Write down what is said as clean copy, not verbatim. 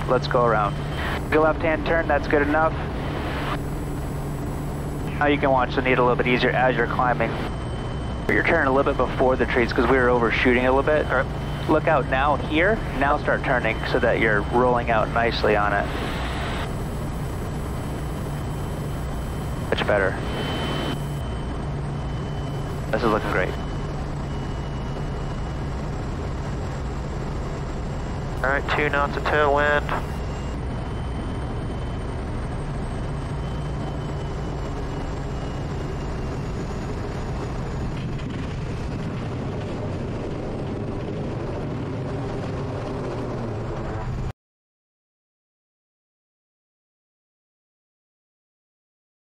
Let's go around. Your left-hand turn, that's good enough. Now you can watch the needle a little bit easier as you're climbing. You're turning a little bit before the trees because we were overshooting a little bit. All right. Look out now here, now start turning so that you're rolling out nicely on it. Much better. This is looking great. All right, 2 knots of tailwind.